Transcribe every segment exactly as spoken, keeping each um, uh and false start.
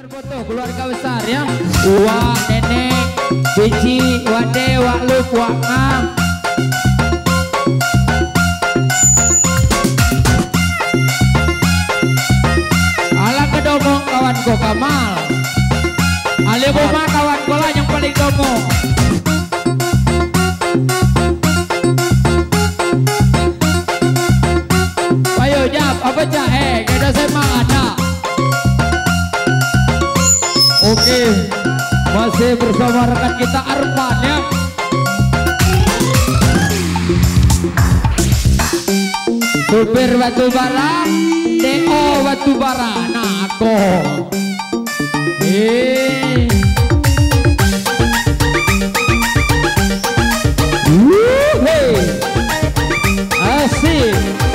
Berfoto keluarga besar ya. Wak, nenek, Bici, Wade, Wak Luk, Wak Ngam. Ala kedomong kawanku Kamal. Ali Buma kawanku lah yang paling domong. Ayo jap, apa jahe? Kita semangat nak. Oke, masih bersama rekan kita Arman ya. Supir batubara, D O batubara, nah aku. Eh, Wuhey, asik.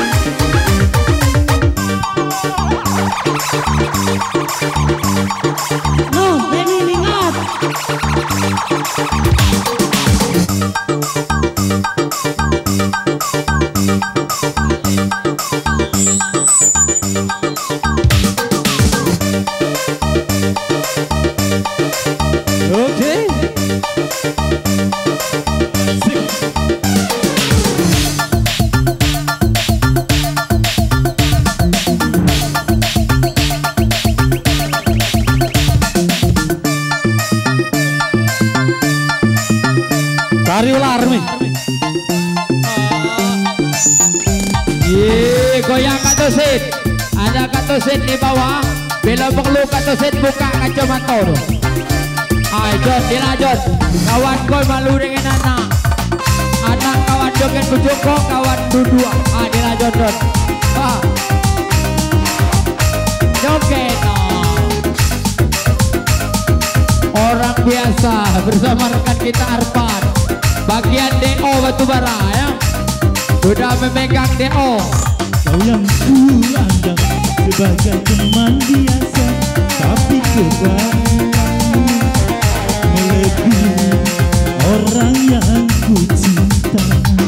No, Benny Lingat. Oke. Cari ular nih. Ye, goyang katosit. Ada katosit di bawah. Bila perlu katosit buka kacamata. Ayo John, dilanjut. Kawan kau malu dengan anak. Anak kawan joget bujoko, kawan dua. Ah, dilanjut John. Ah. Joget. Oh. Orang biasa bersama rekan kita Arpan. Bagian D O batubara ya. Sudah memegang D O. Kau yang ku anggap sebagai teman biasa, tapi kebaikanmu melebihi orang yang ku cinta.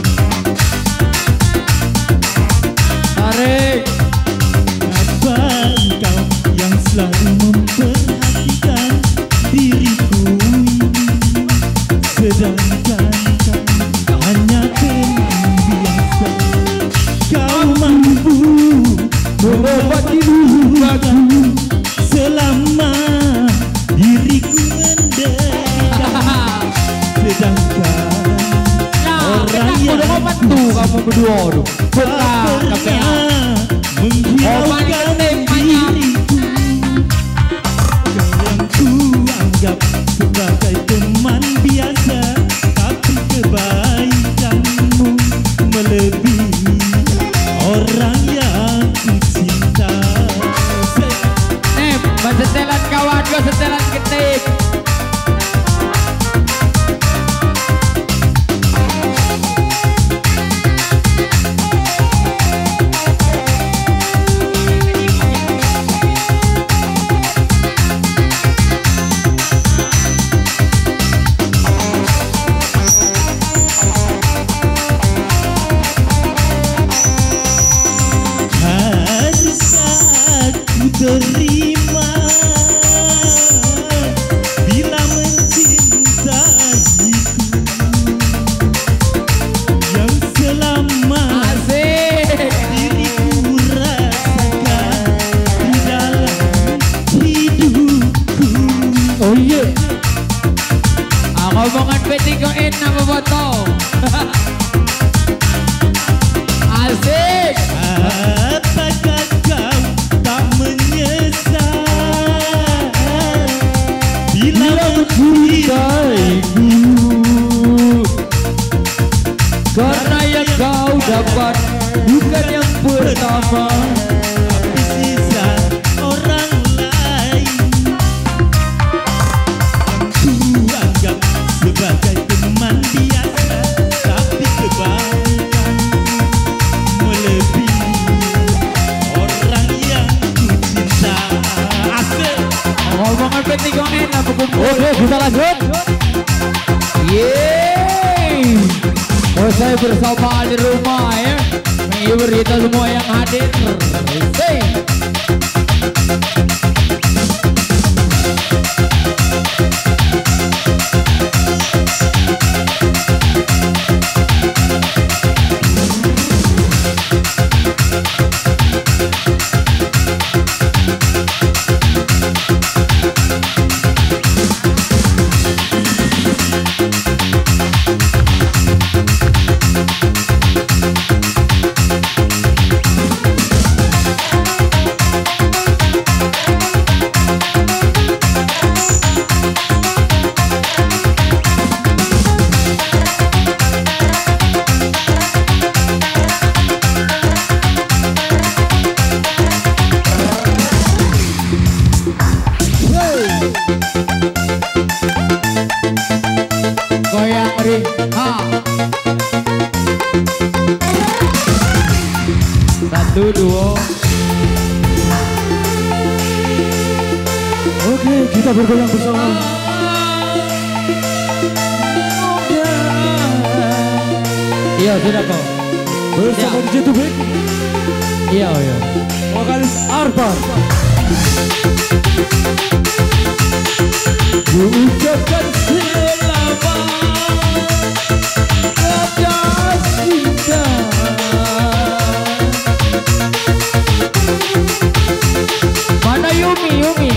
Tarik. Kenapa engkau yang selalu memperhatikan diriku ini, sedangkan hanya teman biasa. Kau mampu mengobati lukaku selama diriku menderita, sedangkan orang yang bantu kamu berdua tuh. tak pernah menghiraukan diriku. Kau yang ku anggap sebagai teman biasa, tapi kebaikanmu melebihi orang yang ku cinta. Nih, setelan kawan gue setelan ketip. Terima bila mencintaiku yang selama diriku rasakan di dalam hidupku. Oh iya. Ah, ngomongan P tiga N nama foto. Asik. Apakah kau tak menyesal bila mencintaiku? Karena yang kau dapat bukan yang pertama, tapi sisa orang lain yang ku anggap sebagai teman biasa, tapi kebaikan melebihi orang yang ku cinta. Asik. ngomongan P tiga N apa kumpul. Oke, kita lanjut. Yeay. Oh, saya bersama di rumah ya, menghibur kita semua yang hadir. Hey. Oke, kita bergoyang bersama. Iya, sudah kok. Bersama D J Tubik. Iya, iya. Vokalis Arfan. Ku ucapkan selamat atas kita. Mana Yumi, Yumi?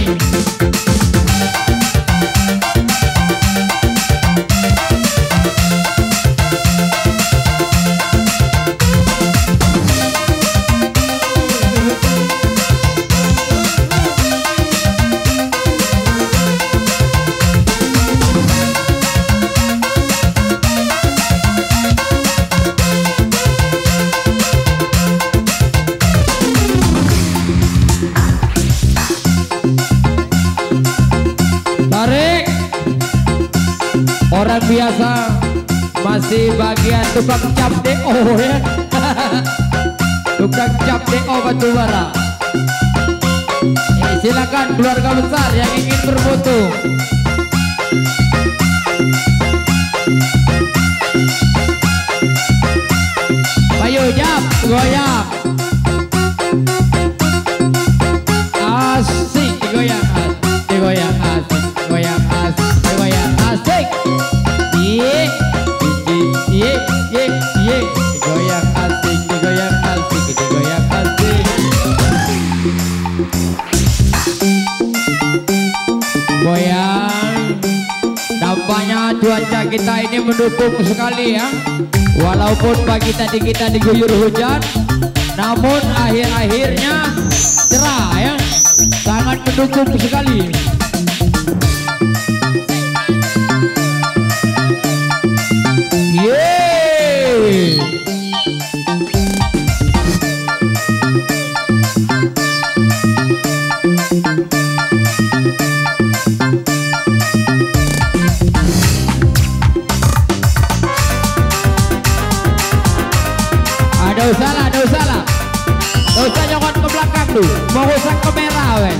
Tarik. Orang biasa masih bagian tukang cap D O ya. Tukang cap D O batu bara. Eh, silakan keluarga besar yang ingin berfoto. Ayo jap, goyang. Asik goyang, asik goyang, asik goyang, asik goyang, asik. Ye, ye, ye, ye, goyang asik, goyang asik, goyang asik. Goyang. Nampaknya cuaca kita ini mendukung sekali ya. Walaupun pagi tadi kita diguyur hujan, namun akhir-akhirnya cerah ya. Sangat mendukung sekali. Yeay. Ada usaha, ada usaha. Ada usaha nyokot ke belakang tuh. Mau rusak kamera weh.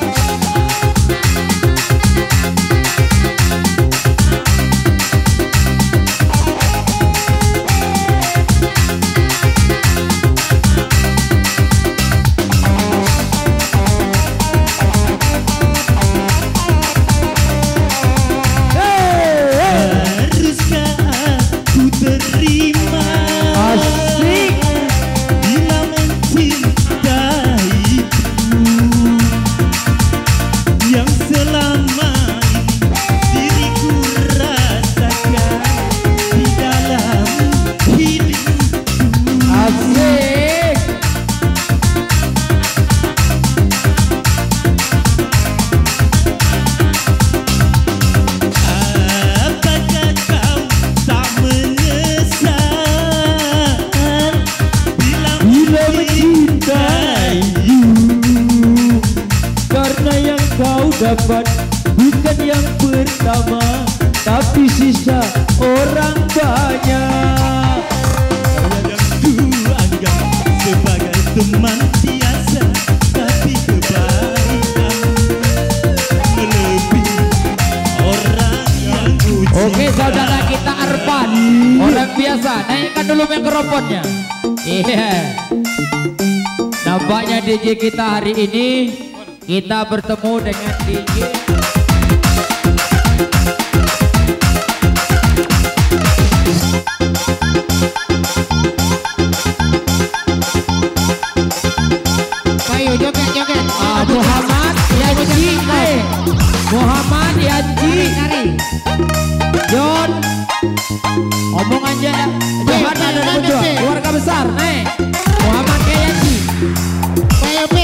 Dapat bukan yang pertama, tapi sisa orang banyak. Yang ku anggap sebagai teman biasa, tapi kebaikan melebihi orang yang ku cinta. Oke saudara kita Arfan, orang biasa. Naikkan dulu mikrofonnya. Iya. Nampaknya D J kita hari ini kita bertemu dengan D J Ayo joget-joget. ah, Muhammad Yanji, eh. Muhammad Yanji, John, omong aja ya. Johanna dan Pujua, keluarga besar, nih. Muhammad Yanji, Ayo P.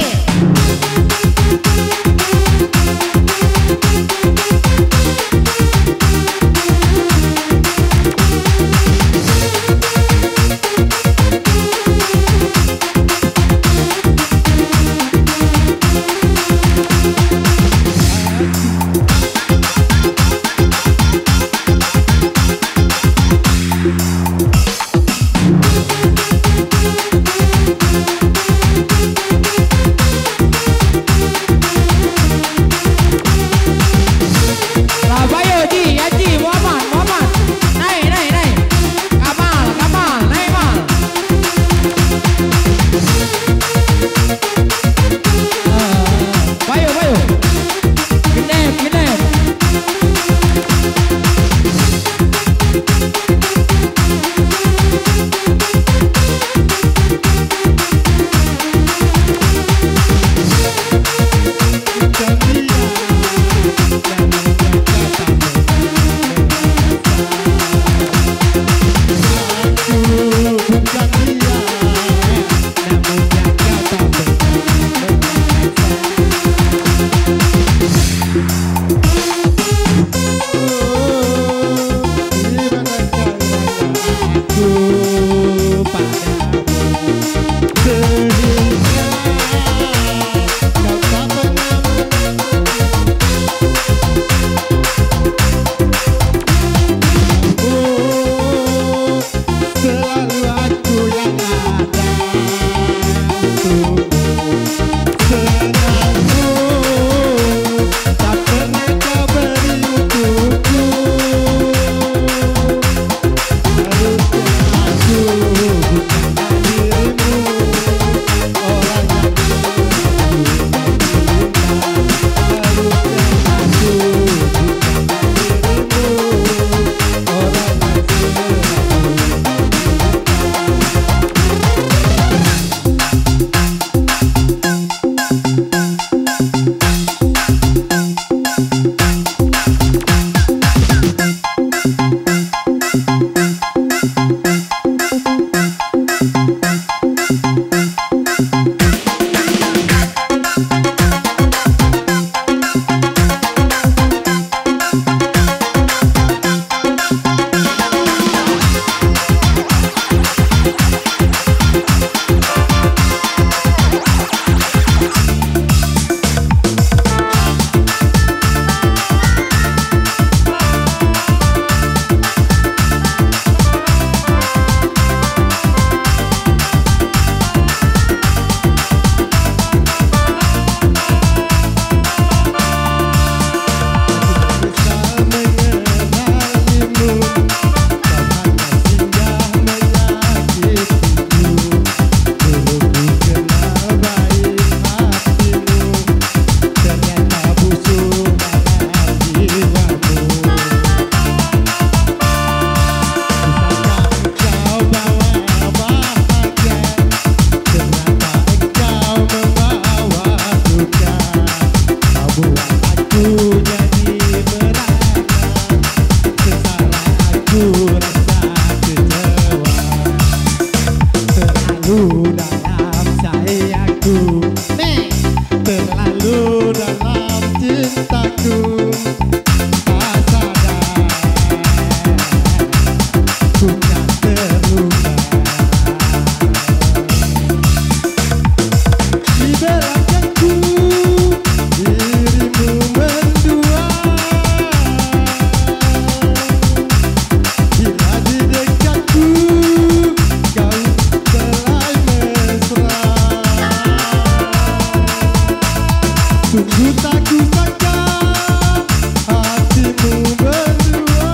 Sungguh tak kusangka hatimu berdua,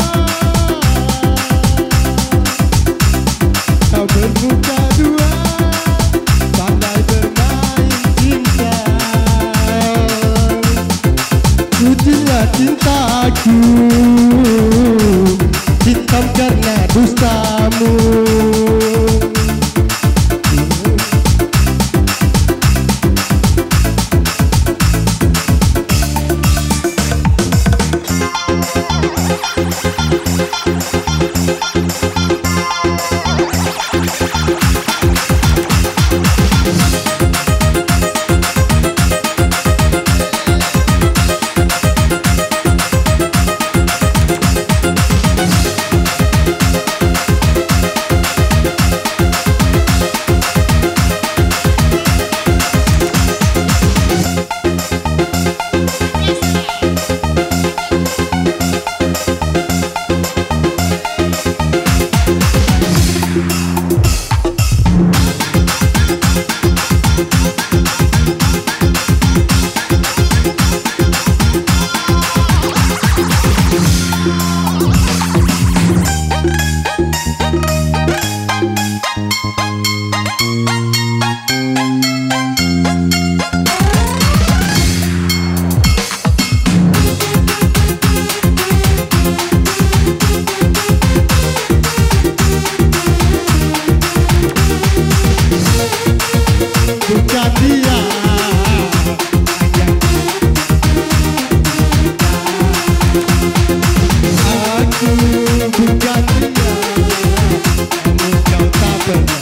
kau bermuka dua, pandai bermain cinta. Ujilah cintaku, hitam karena dustamu. Bukan dia aku, bukan dia, namun kau tak pernah.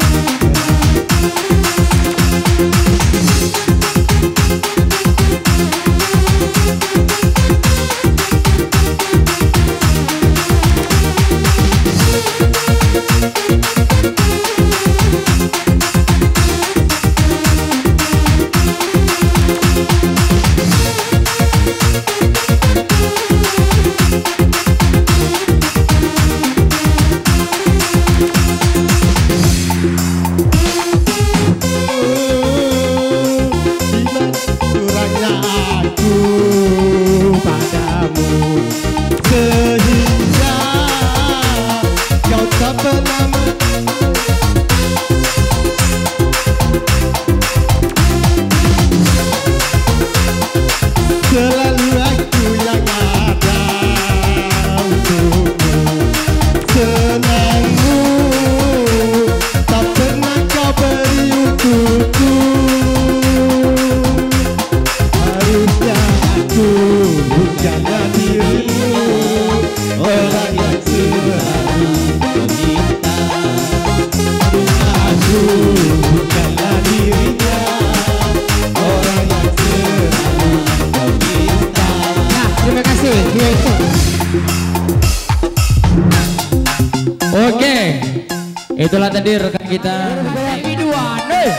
Oke, itulah tadi rekan kita. Lagi dua, nih.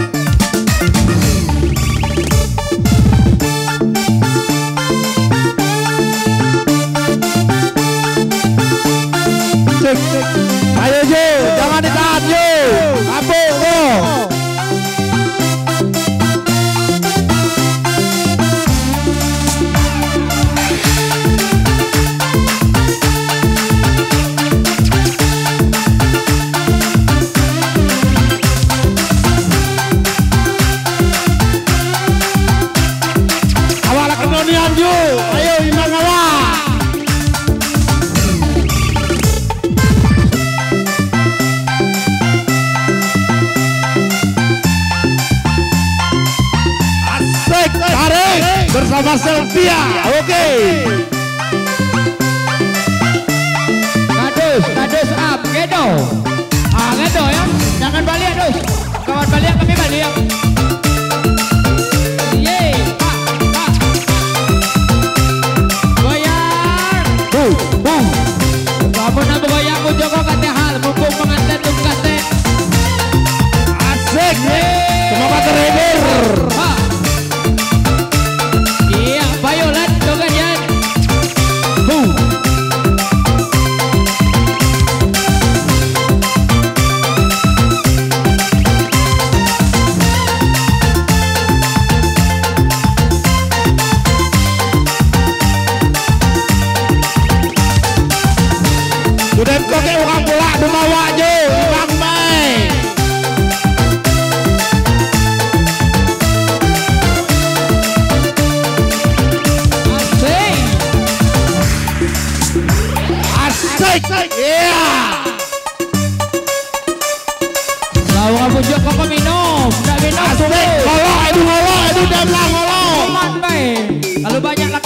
Cek, cek. Ayo Ju, jangan ditahan Ju. Apa lo? Bersama Selvia, oke. Kadus, kadus up, gedo. Ah, gedo ya. Jangan balik, dus. Kawan balik, kami balik. Yeay, pak, pak. Goyang. Boom, boom. Kamu nak goyang, ku joko kate hal, mumpung pengantin tungkate. Asik. Semoga terhibur.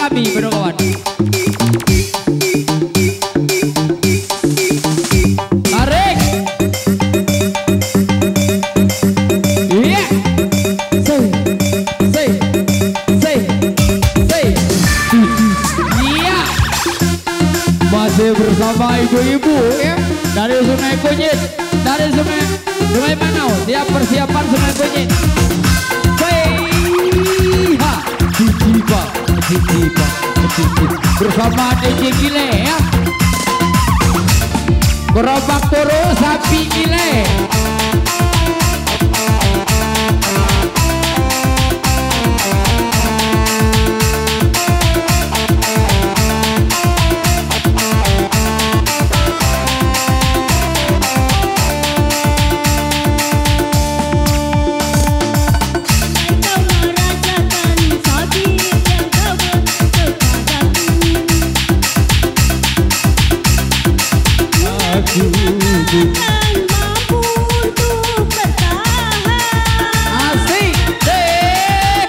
kami bro kawan. Tarik. Iya. Say, say, say, say. Iya. Masih bersama ibu-ibu ya dari Sungai Kunyit, dari Sungai Sungai Manau. Siap persiapan Sungai Kunyit. Ha, Cijipa, Cijipa, Cijipa. Bersama D J Gile ya. Gerobak turu sapi gile. Asik deh.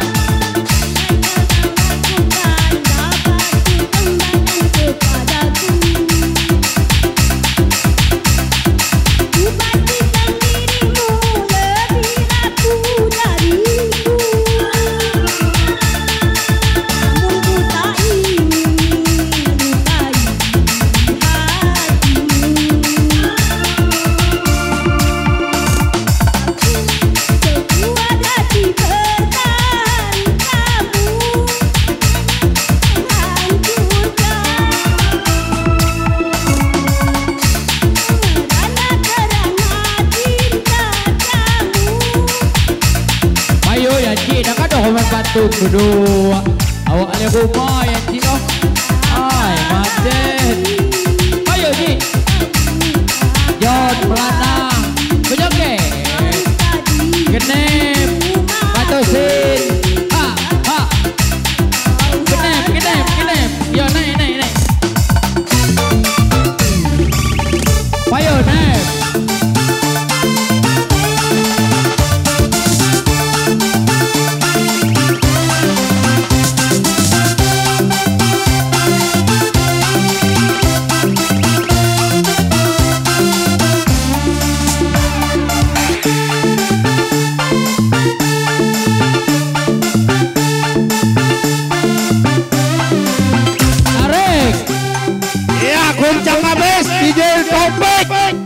Ayo ya Ci, dah kada komen patut berdua. Awak ada rumah ya Ci loh. Ay, macet. Ayo Ci. Jon melanang, bejoget. Genep, katusin. Ha, ha. Genep, genep, genep. Yo naik, naik, naik. Ayo naik. Goncang habis D J Topik.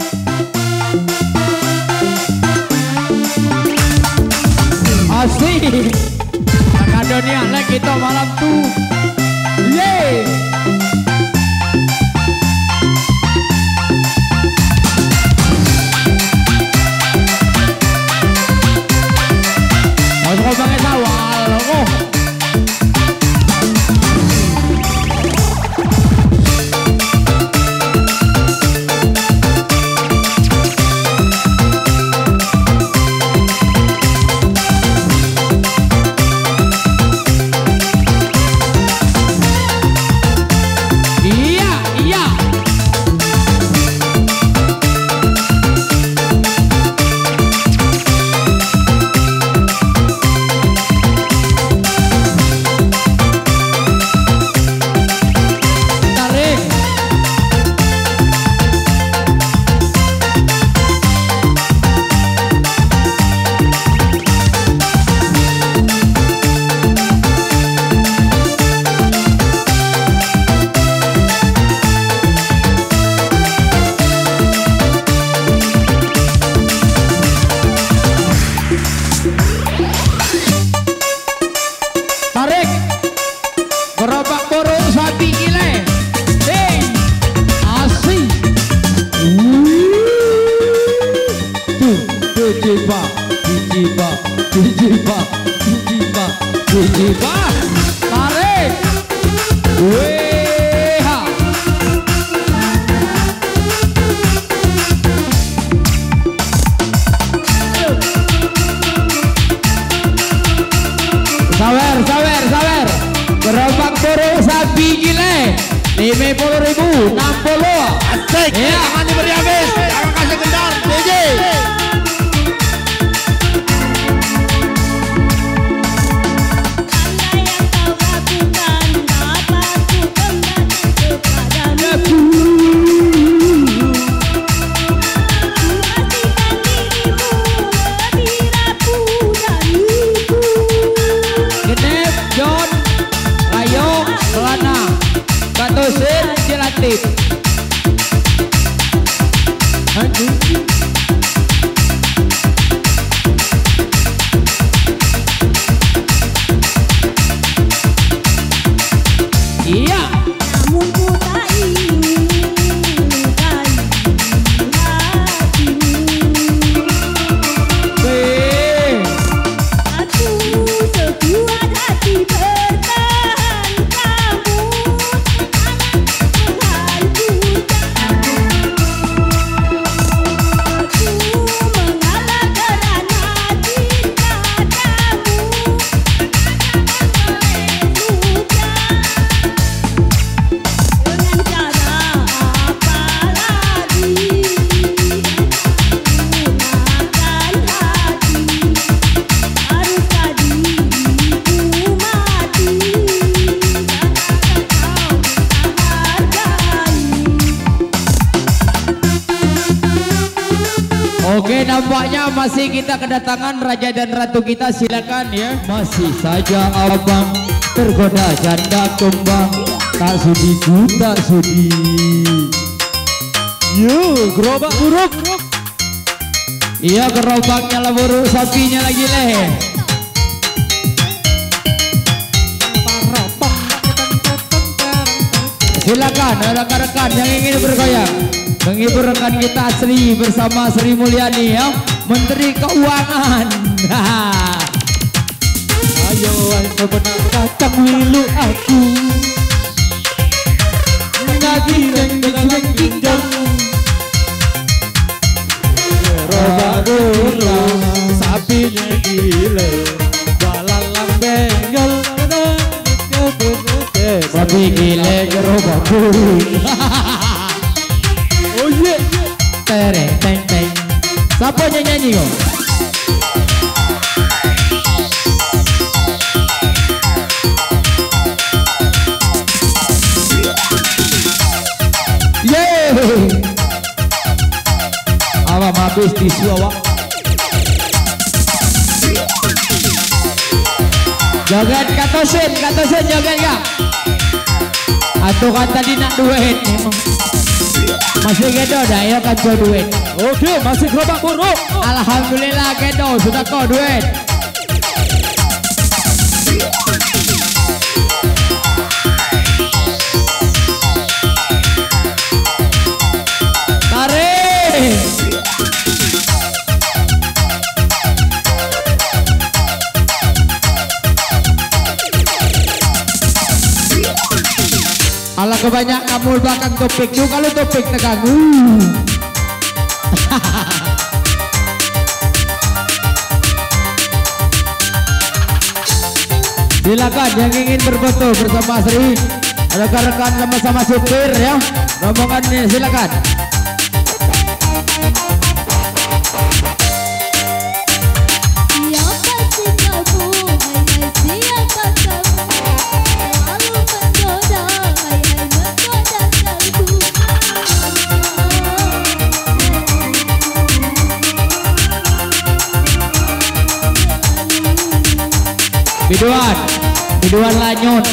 Asik. Ada niat lah kita malam tu. Yeay. Masuk pakai sawal. Oh. Tarik. Gerobak turu sapi gile. Hey. Asik. Tuh, Cijipa, Cijipa, Cijipa, Cijipa, Cijipa. Tarik. Weha. Sawer, sawer, sawer. Gerobak turu sapi gile. lima puluh ribu, enam puluh. Asik. Ya. Jangan diberi habis. Jangan kasih kendor. D J. Anda yang kau lakukan Oke, nampaknya masih kita kedatangan raja dan ratu kita, silakan ya. Masih saja abang tergoda janda kembang, tak sudi ku tak sudi. Yo, gerobak buruk. Iya, gerobaknya lah buruk, sapinya lagi leh. Silakan rekan-rekan yang ingin bergoyang menghibur rekan kita Sri bersama Sri Mulyani ya, Menteri Keuangan. Ayo sebenarnya datang milu aku, lagi dengan tinggal. Roda-roda sapinya gila, balalang bengal. Sapi gile gerobak buruk. Oh yeah. Tereng teng teng. Siapa yang nyanyi kok? Yeay. Awak habis tisu awak. Joget katosin, katosin joget kak. Atau kan tadi nak duit memang. Masih gedo dah ya kan kau duit. Oke, masih gerobak buruk. Alhamdulillah gedo sudah kau duit. Tarik. Alah kebanyak kamu belakang topik tuh, kalau topik tekan. Uh. Silakan yang ingin berfoto bersama Sri, rekan-rekan sama-sama supir ya, rombongan silakan. Biduan, biduan lanyut.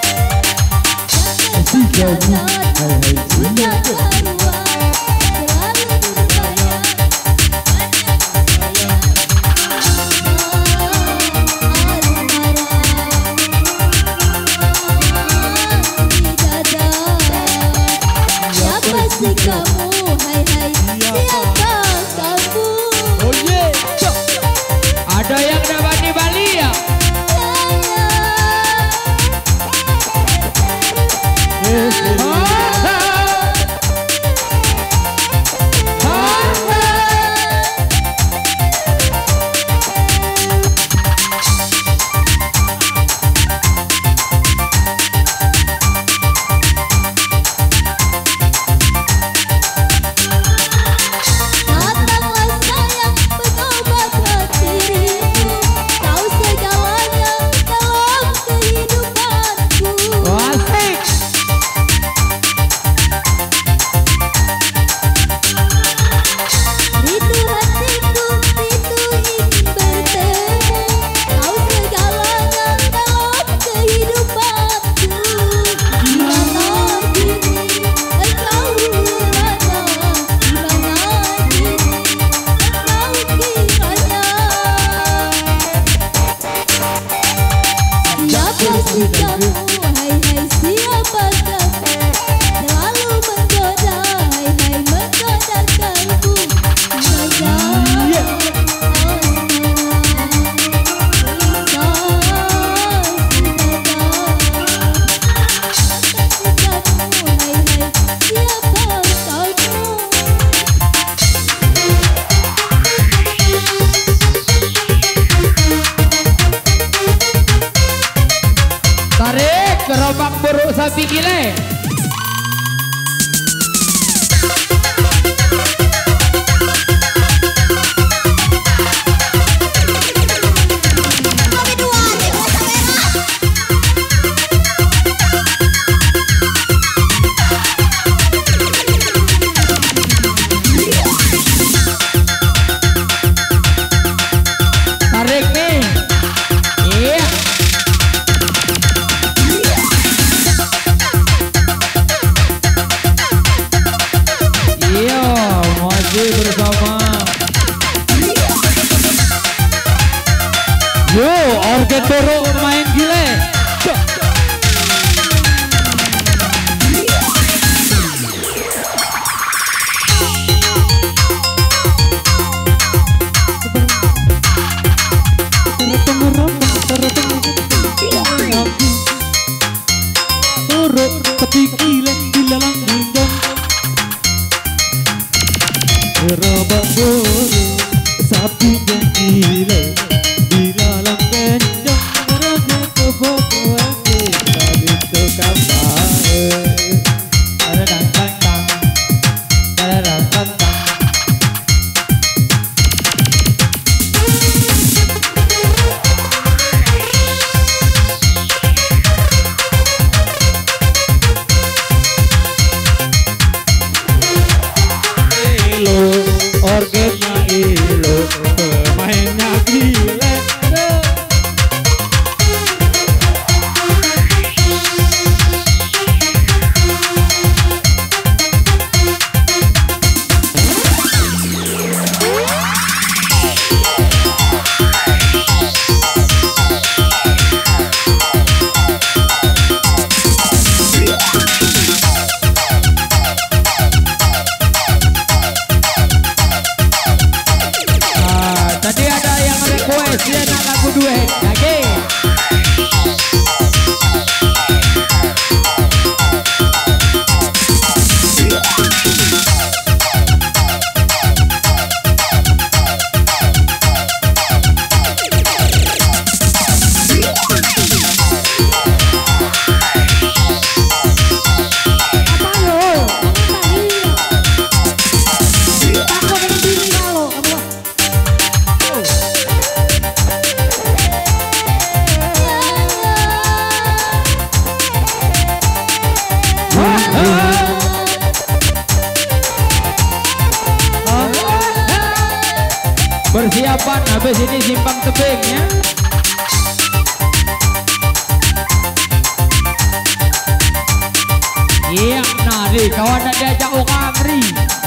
Siapa sih kamu? Hai hai, siapa kamu? Oh yeah. Ada yang dapat di Bali ya? Gerobak buruk sapi gile. Toro main gile. Toro tapi gile gila lang dindong. Gerobak boro sapi dan gile di dalam gendong mereka kebobohan kita itu kabar. Ada dan tantang, ada dan tantang. Organnya ilo, pemainnya gila. Tadi ada yang request ya nak lagu duet lagi. Persiapan habis ini simpang tebing ya. Iya, nah nih kawan nak diajak orang ri.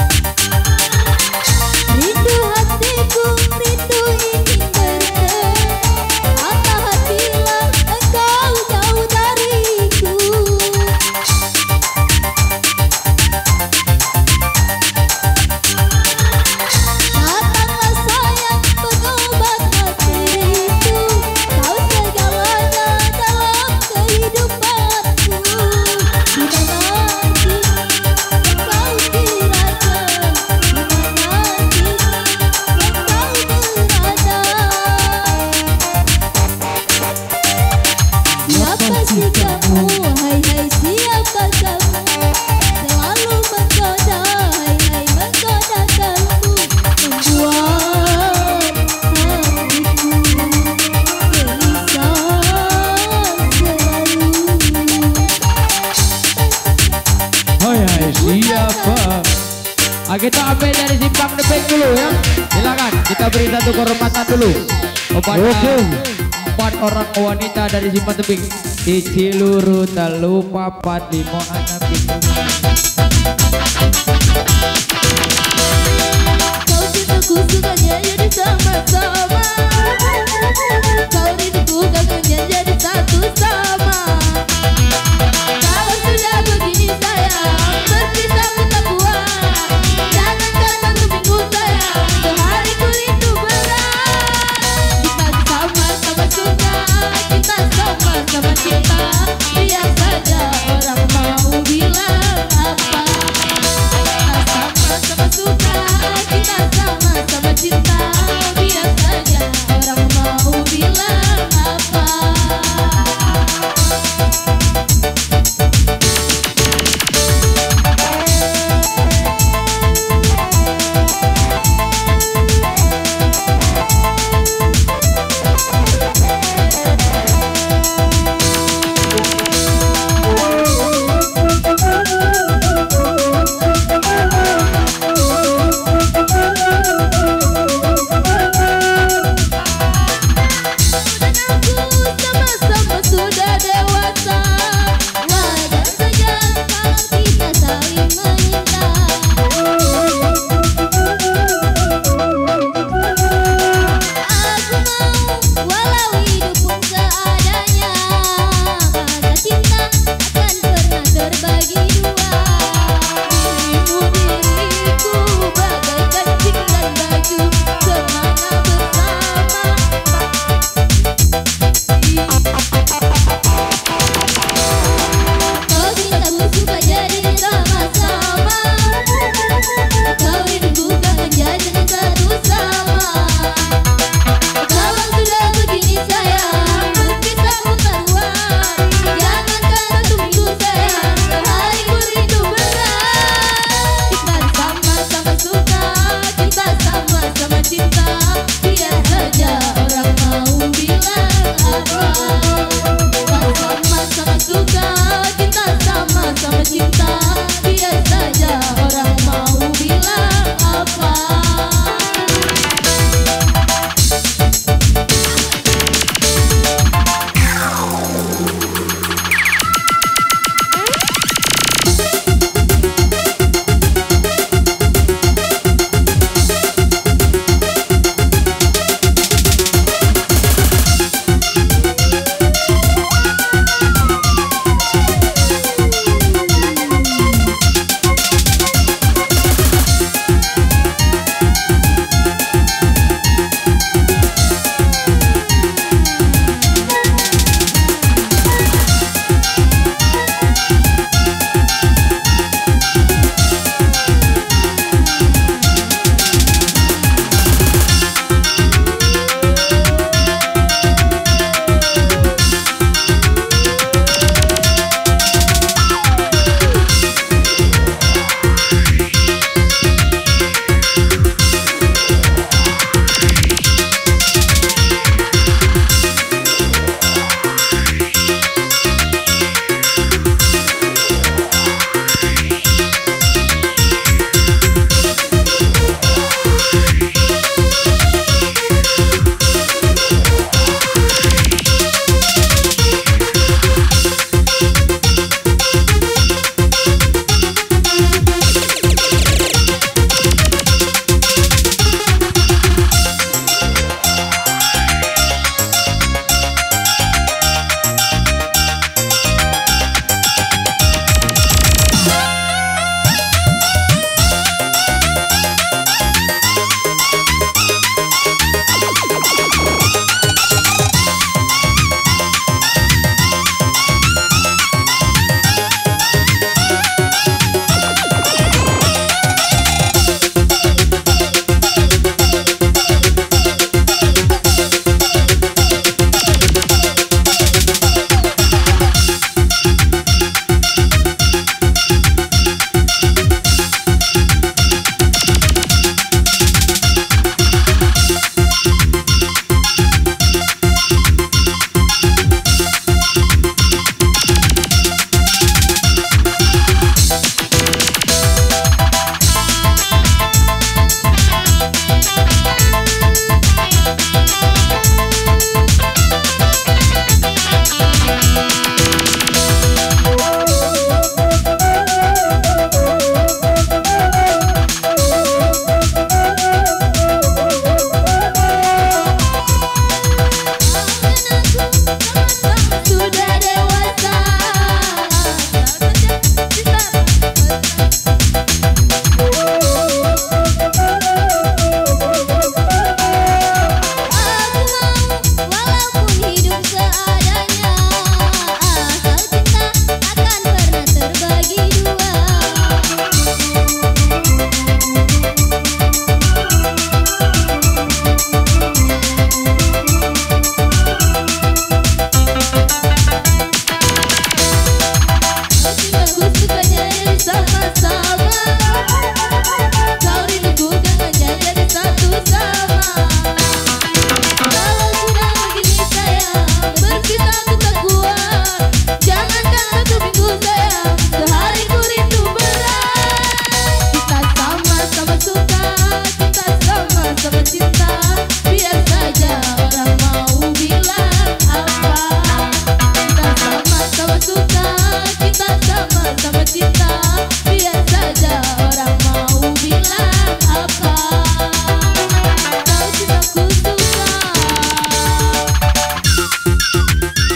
Rindu hatiku, rindu ingin bertemu. Apa hatilah engkau jauh dariku. Datanglah sayang pengobat hati itu. Kau segalanya dalam kehidupanku. Di mana kini engkau dirasa, di mana kini engkau berada. Siapa sih kamu, hai hai siapa kamu? Selalu menggoda, hai hai menggoda kamu. Membuat hatiku gelisah selalu. Oh ya, siapa? Ah, kita ambil dari simpang tebing dulu ya. Silakan kita beri satu kehormatan dulu kepada empat orang wanita dari simpang tebing. Di Ciluru telu papat limo anak pitu. Kau cintaku sukanya jadi sama-sama. Kau rinduku kagumnya jadi satu sama. Kalau sudah begini sayang, berpisah kita buat. Jangan karena minggu sayang, sehariku rindu berat. Kita sama-sama suka, kita sama-sama cinta. Biar saja orang mau bilang apa. Kita sama-sama suka, kita sama-sama cinta. Biar saja orang mau bilang apa.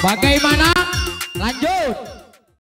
Bagaimana? Lanjut.